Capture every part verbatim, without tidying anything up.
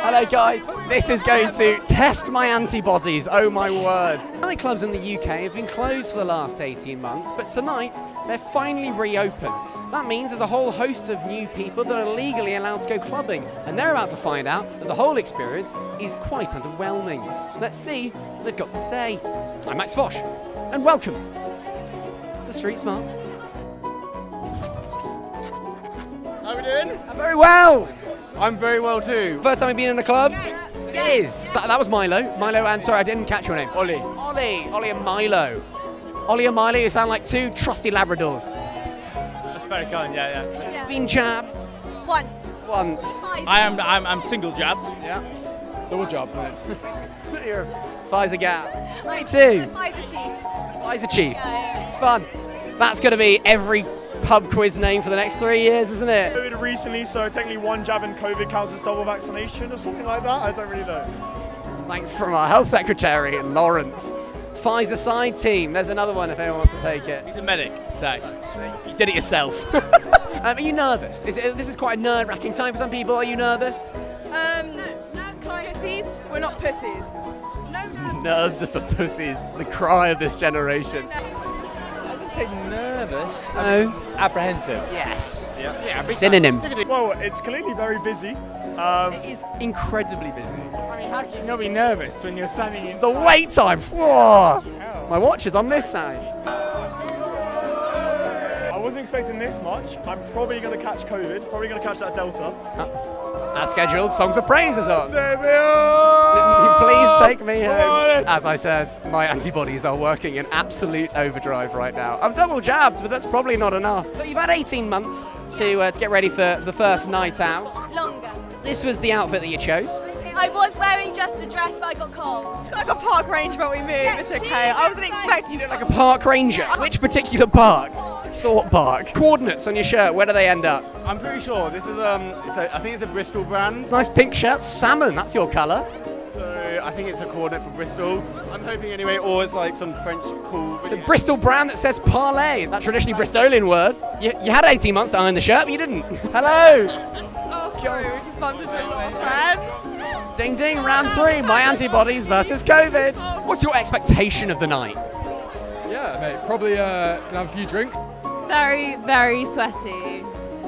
Hello guys, this is going to test my antibodies, oh my word. Nightclubs in the U K have been closed for the last eighteen months, but tonight they're finally reopened. That means there's a whole host of new people that are legally allowed to go clubbing, and they're about to find out that the whole experience is quite underwhelming. Let's see what they've got to say. I'm Max Fosh, and welcome to StreetSmart. How are we doing? I'm very well. I'm very well too. First time you've been in a club? Yes. It is. That, that was Milo. Milo, and sorry, I didn't catch your name. Ollie. Ollie. Ollie and Milo. Ollie and Milo, you sound like two trusty Labradors. That's very kind, yeah, yeah. Yeah. Been jabbed? Once. Once. I am, I'm, I'm single jabs. Yeah. Double jab, mate. You're a Pfizer gap. I Me too. Pfizer chief. Pfizer chief. Yeah, yeah. Fun. That's going to be every pub quiz name for the next three years, isn't it? COVID recently, so technically one jab and COVID counts as double vaccination or something like that. I don't really know. Thanks from our health secretary, Lawrence. Pfizer side team. There's another one if anyone wants to take it. He's a medic, say. You did it yourself. um, are you nervous? Is it, this is quite a nerve-wracking time for some people. Are you nervous? Um, no, no, pussies. We're not pussies. No, no. Nerves are for pussies. The cry of this generation. I would say nervous. No. Apprehensive. Yes. Yeah. Yeah, synonym. Well, it's clearly very busy. Um, It is incredibly busy. I mean, how can you not be nervous when you're standing in... The wait time. Whoa. My watch is on this side. I wasn't expecting this much. I'm probably going to catch COVID, probably going to catch that Delta. As scheduled, songs of praise is on. Take me home! Please take me home. As I said, my antibodies are working in absolute overdrive right now. I'm double jabbed, but that's probably not enough. So you've had eighteen months to, uh, to get ready for the first night out. Longer. This was the outfit that you chose. I was wearing just a dress, but I got cold. It's like a park ranger when we move. It's okay. I wasn't expecting you to Like a park ranger. Which particular park? Thought Park. Coordinates on your shirt, where do they end up? I'm pretty sure this is, um, it's a, I think it's a Bristol brand. Nice pink shirt, salmon, that's your colour. So I think it's a coordinate for Bristol. I'm hoping anyway, or it's like some French cool. It's a Bristol brand that says parlay, that traditionally Bristolian word. You, you had eighteen months to iron the shirt, but you didn't. Hello. Oh, sorry. We just bumped into a lot of friends. Ding ding, round three, my antibodies versus COVID. What's your expectation of the night? Yeah, mate, probably uh, gonna have a few drinks. Very, very sweaty.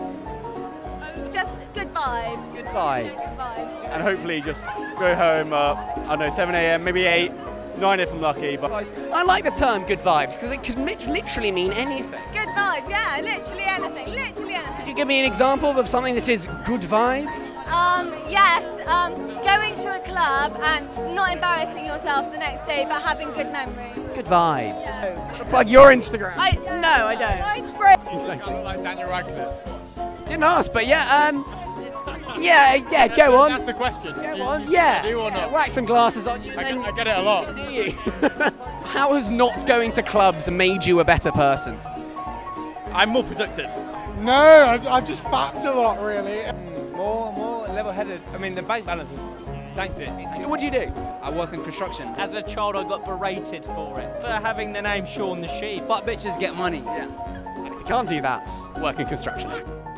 Just good vibes. Good vibes. Good vibes. And hopefully just go home, uh, I don't know, seven A M, maybe eight, nine if I'm lucky. But I like the term good vibes because it could lit- literally mean anything. Good vibes, yeah, literally anything, literally Could anything. you give me an example of something that is good vibes? Um, yes, um, going to a club and not embarrassing yourself the next day, but having good memories. Good vibes. Plug your Instagram. I no, I don't. like Daniel Radcliffe. Didn't ask, but yeah, um, yeah, yeah, go on. That's the question. Go on, yeah. Do or yeah. not? Whack some glasses on you. I and get, I get it a lot. then, do you? How has not going to clubs made you a better person? I'm more productive. No, I've, I've just fapped a lot, really. More, more level-headed. I mean, the bank balance is tanked it. What do you do? I work in construction. As a child, I got berated for it, for having the name Shaun the Sheep. But bitches get money. Yeah. And if you can't do that, work in construction.